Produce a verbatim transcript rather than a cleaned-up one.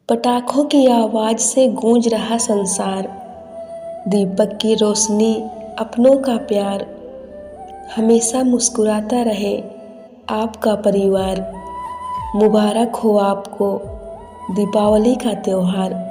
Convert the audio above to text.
पटाखों की आवाज़ से गूंज रहा संसार, दीपक की रोशनी, अपनों का प्यार, हमेशा मुस्कुराता रहे आपका परिवार। मुबारक हो आपको दीपावली का त्योहार।